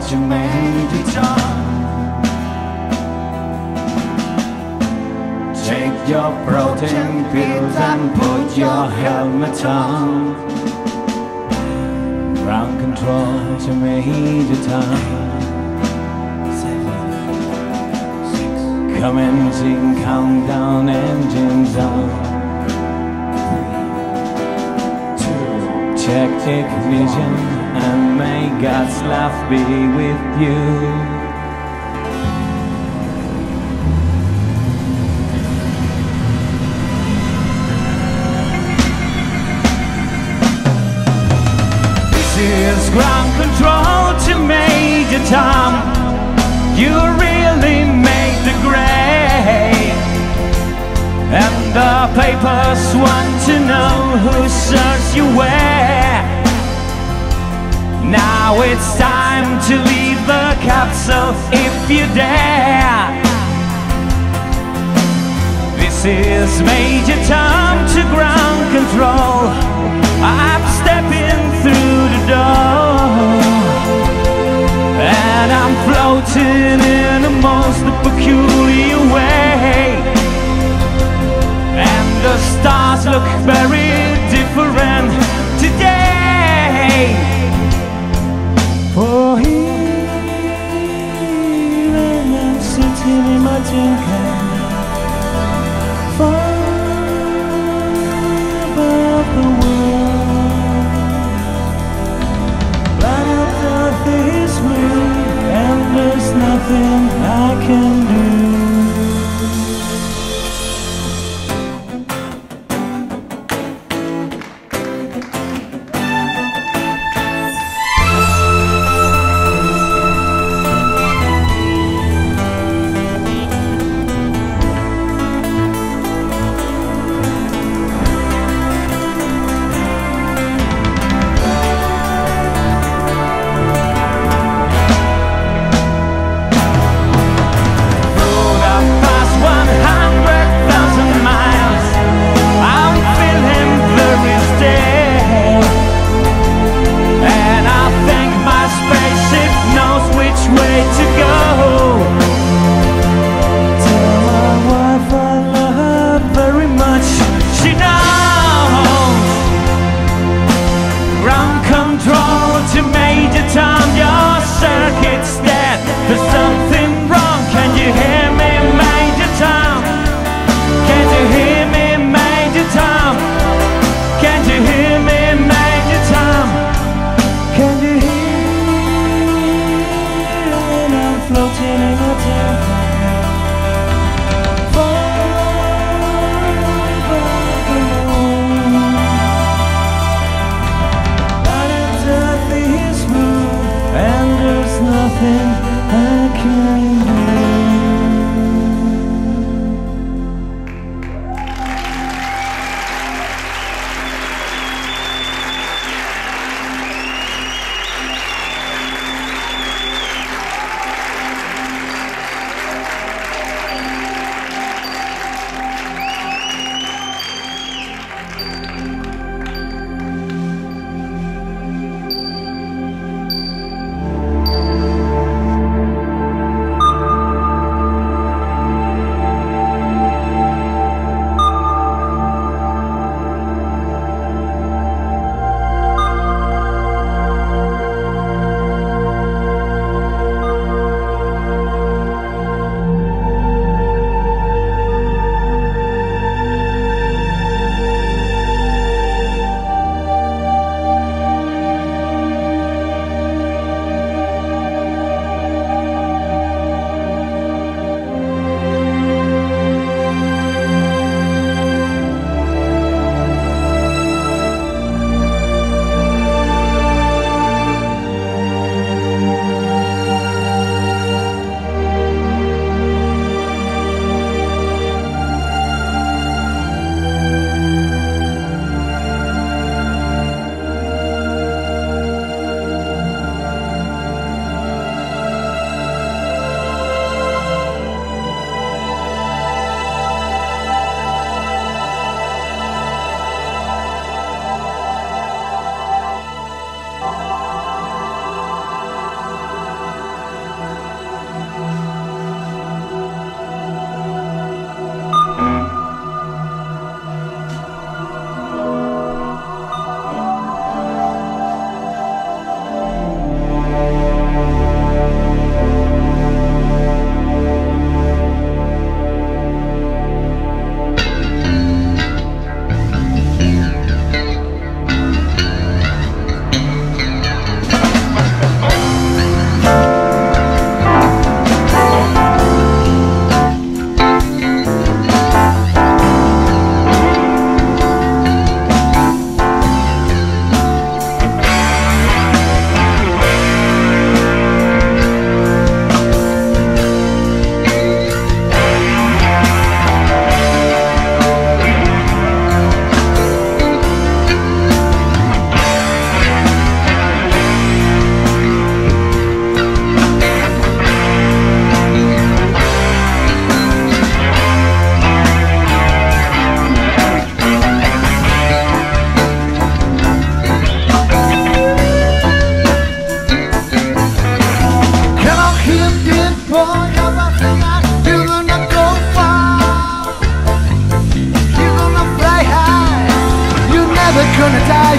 to Major Tom. Take your protein pills and put your helmet on. Ground control to Major Tom. Commencing countdown, engines on. 3, 2, check ignition, and may God's love be with you. This is ground control to Major Tom. You really made the grade, and the papers want to know who serves you where. Now it's time to leave the capsule if you dare. This is Major Tom to ground control. I'm stepping through the door, and I'm floating in a most peculiar way, and the stars look very different today. For here I'm sitting in my tin can, far above the world. Planet Earth is real, and there's nothing I can do.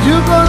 You gonna